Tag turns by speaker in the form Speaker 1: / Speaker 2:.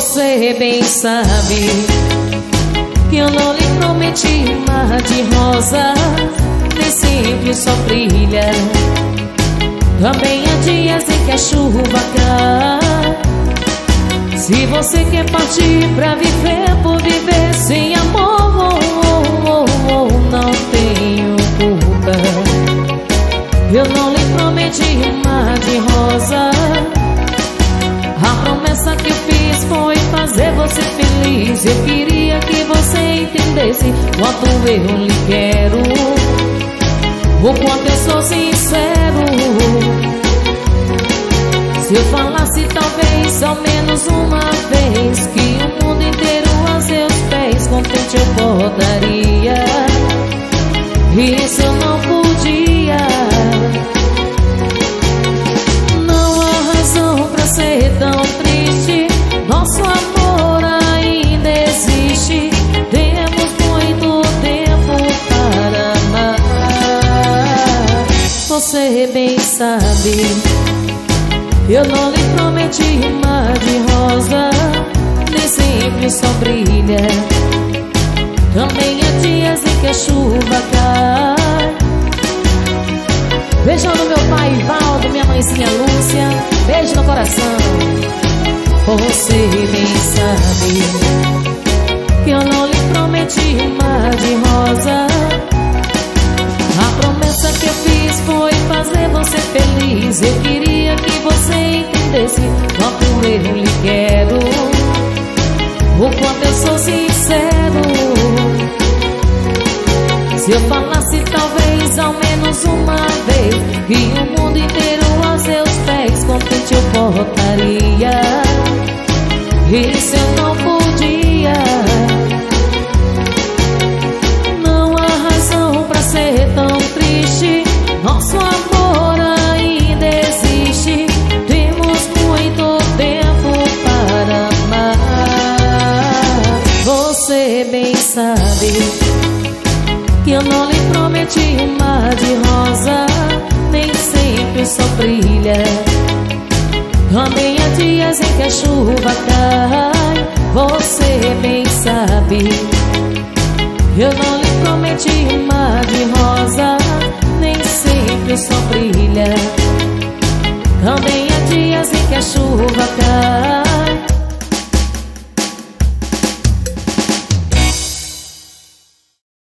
Speaker 1: Você bem sabe que eu não lhe prometi um mar de rosa, nem sempre só brilha. Também há dias em que a chuva cai. Se você quer partir pra viver por viver sem amor, não tenho culpa. Eu não lhe prometi um mar de rosa. A promessa que eu fiz foi fazer você feliz. Eu queria que você entendesse quanto eu lhe quero, o quanto eu sou sincero. Se eu falasse talvez ao menos uma vez que o mundo inteiro a seus pés contente eu botaria, e isso eu não podia. Não há razão pra ser tão triste. Nosso amor ainda existe. Temos muito tempo para amar. Você bem sabe, eu não lhe prometi um mar de rosa, nem sempre só brilha. Também há dias em que a chuva cai. Beijão do meu pai Ivaldo, minha mãezinha Lúcia, beijo no coração. Você bem sabe que eu não lhe prometi um mar de rosa. A promessa que eu fiz foi fazer você feliz. Eu queria que você entendesse quanto eu lhe quero, o quanto eu sou sincero. Se eu falasse talvez ao menos uma vez que o mundo inteiro a seus pés contente eu botaria, isso eu não podia. Não há razão pra ser tão triste. Nosso amor ainda existe. Temos muito tempo para amar. Você bem sabe que eu não lhe prometi um mar de rosa, nem sempre só brilha. Também há dias em que a chuva cai. Você bem sabe, eu não lhe prometi um mar de rosa, nem sempre só brilha. Também há dias em que a chuva cai.